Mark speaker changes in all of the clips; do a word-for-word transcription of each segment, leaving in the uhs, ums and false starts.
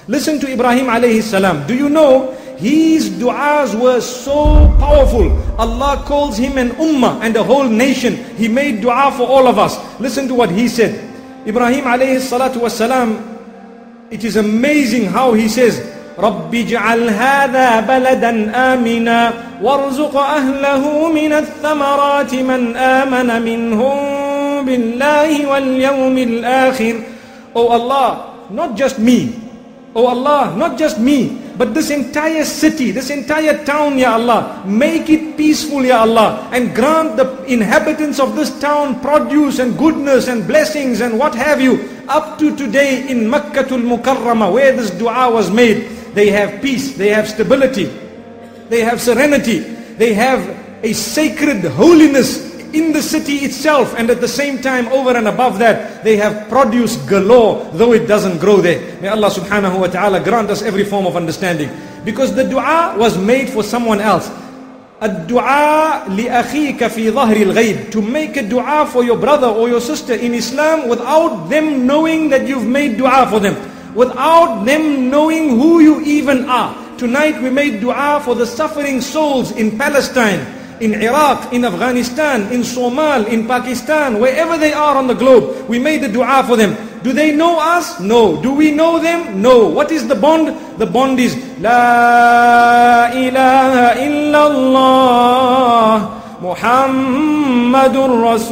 Speaker 1: Listen to Ibrahim alayhi salam. Do you know his du'as were so powerful? Allah calls him an ummah and a whole nation. He made du'a for all of us. Listen to what he said. Ibrahim alayhi salatu wasalam, it is amazing how he says, رَبِّ اجْعَلْ هَذَا بَلَدًا آمِنًا وَارْزُقْ أَهْلَهُ مِنَ الثَّمَرَاتِ مَنْ آمَنَ مِنْهُمْ بِاللَّهِ وَالْيَوْمِ الْآخِرِ. Oh Allah, not just me. Oh Allah, not just me, but this entire city, this entire town, Ya Allah, make it peaceful, Ya Allah, and grant the inhabitants of this town produce and goodness and blessings and what have you. Up to today in Makkatul Mukarramah, where this dua was made, they have peace, they have stability, they have serenity, they have a sacred holiness in the city itself, and at the same time, over and above that, they have produce galore, though it doesn't grow there. May Allah subhanahu wa ta'ala grant us every form of understanding. Because the dua was made for someone else. Ad-du'a li-akhika fi dhahri al-ghayb. To make a dua for your brother or your sister in Islam without them knowing that you've made dua for them. Without them knowing who you even are. Tonight we made dua for the suffering souls in Palestine, in Iraq, in Afghanistan, in Somal, in Pakistan, wherever they are on the globe. We made the dua for them. Do they know us? No. Do we know them? No. What is the bond? The bond is La ilaha illallah Muhammadur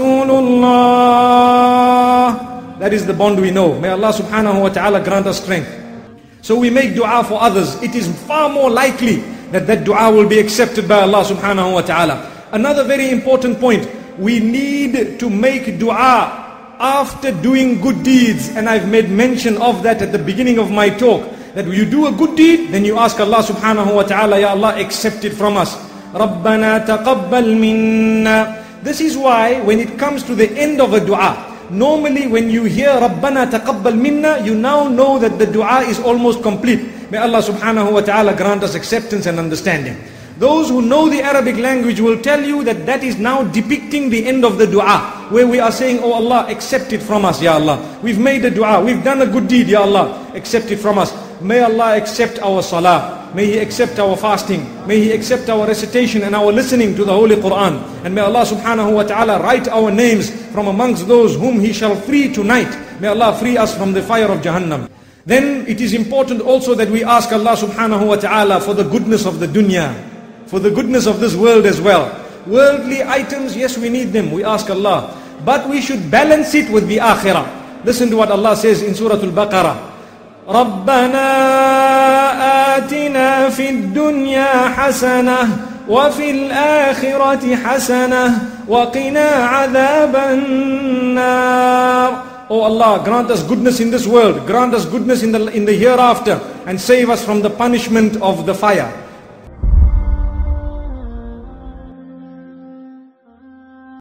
Speaker 1: Rasulullah. That is the bond we know. May Allah subhanahu wa ta'ala grant us strength. So we make dua for others. It is far more likely that that dua will be accepted by Allah subhanahu wa ta'ala. Another very important point, we need to make dua after doing good deeds. And I've made mention of that at the beginning of my talk, that when you do a good deed, then you ask Allah subhanahu wa ta'ala, Ya Allah, accept it from us. Rabbana taqabbal minna. This is why when it comes to the end of a dua, normally when you hear Rabbana taqabbal minna, you now know that the dua is almost complete. May Allah subhanahu wa ta'ala grant us acceptance and understanding. Those who know the Arabic language will tell you that that is now depicting the end of the dua, where we are saying, oh Allah, accept it from us, Ya Allah. We've made a dua, we've done a good deed, Ya Allah, accept it from us. May Allah accept our salah. May He accept our fasting. May He accept our recitation and our listening to the Holy Quran. And may Allah subhanahu wa ta'ala write our names from amongst those whom He shall free tonight. May Allah free us from the fire of Jahannam. Then it is important also that we ask Allah subhanahu wa ta'ala for the goodness of the dunya, for the goodness of this world as well. Worldly items, yes, we need them, we ask Allah. But we should balance it with the akhirah. Listen to what Allah says in Surah Al-Baqarah. رَبَّنَا آتِنَا فِي الدُّنْيَا حَسَنَةً وَفِي الْآخِرَةِ حَسَنَةً وَقِنَا عَذَابَ النَّارِ. Oh Allah, grant us goodness in this world, grant us goodness in the, in the hereafter, and save us from the punishment of the fire.